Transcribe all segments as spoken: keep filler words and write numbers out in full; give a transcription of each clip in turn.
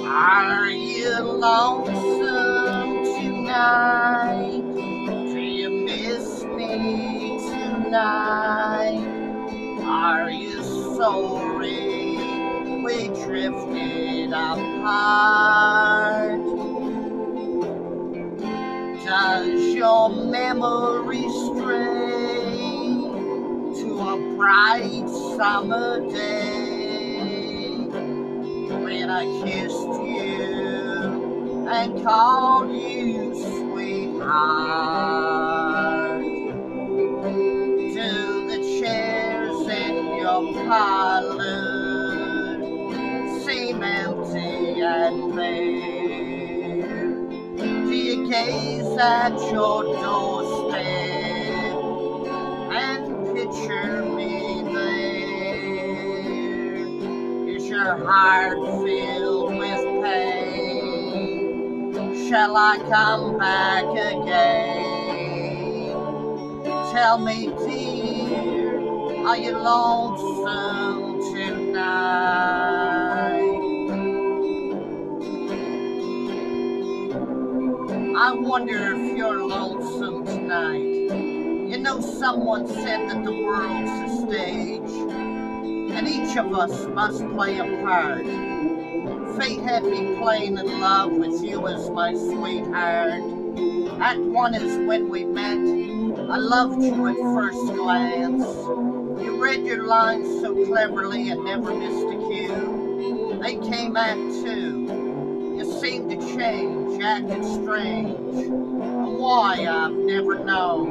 Are you lonesome tonight? Do you miss me tonight? Are you sorry we drifted apart? Does your memory stray to a bright summer day when I kissed you and called you sweetheart? Do the chairs in your parlor seem empty and bare? Do you gaze at your doorstep and picture me there? Is your heart filled with pain? Shall I come back again? Tell me, dear, are you lonesome tonight? I wonder if you're lonesome tonight. You know, someone said that the world's a stage, and each of us must play a part. Fate had me playing in love with you as my sweetheart. Act one is when we met. I loved you at first glance. You read your lines so cleverly and never missed a cue. They came act two. You seemed to change, acted strange, and why I've never known.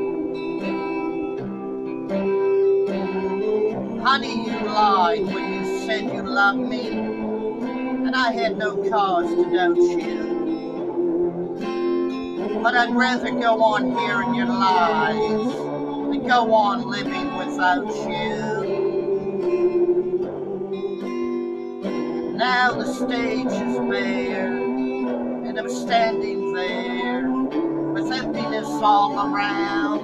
Honey, you lied when you said you loved me, and I had no cause to doubt you. But I'd rather go on hearing your lies than go on living without you. Now the stage is bare, and I'm standing there with emptiness all around.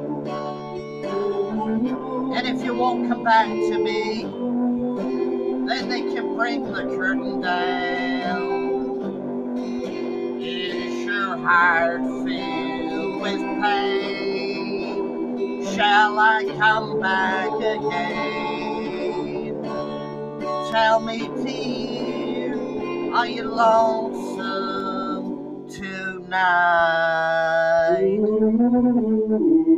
And if you won't come back to me, then they can bring the curtain down. Is your heart filled with pain? Shall I come back again? Tell me, dear, are you lonesome tonight?